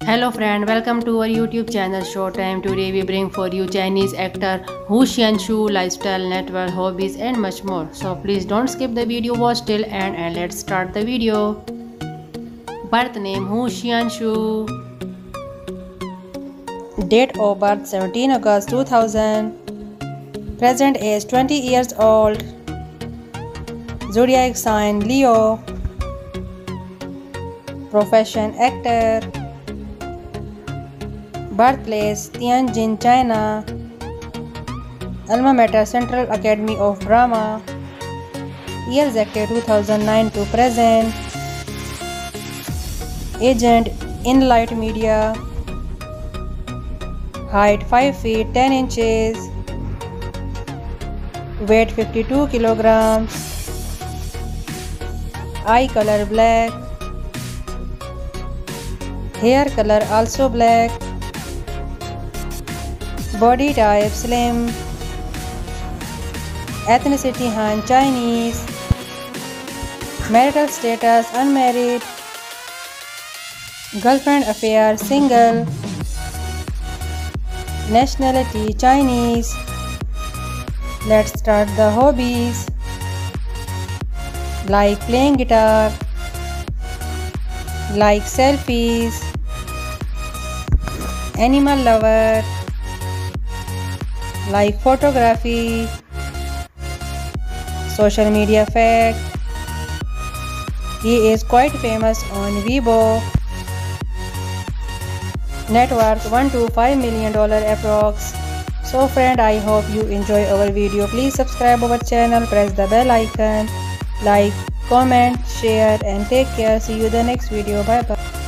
Hello friend, welcome to our YouTube channel Showtime. Today we bring for you Chinese actor Hu Xianshu, lifestyle, network, hobbies and much more. So please don't skip the video, watch till end and let's start the video. Birth name Hu Xianshu. Date of birth 17 August 2000. Present age 20 years old. Zodiac sign Leo. Profession actor. Birthplace Tianjin, China. Alma mater Central Academy of Drama. Years active 2009 to present. Agent Inlight Media. Height 5 feet 10 inches. Weight 52 kilograms. Eye color black. Hair color also black. Body type slim. Ethnicity Han Chinese. Marital status unmarried. Girlfriend affair single. Nationality Chinese. Let's start the hobbies. Like playing guitar. Like selfies. Animal lover. Like photography. Social media fact. He is quite famous on Weibo. Net worth $1 to $5 million approx. So friend, I hope you enjoy our video. Please subscribe our channel, press the bell icon, like, comment, share and take care. See you the next video. Bye bye.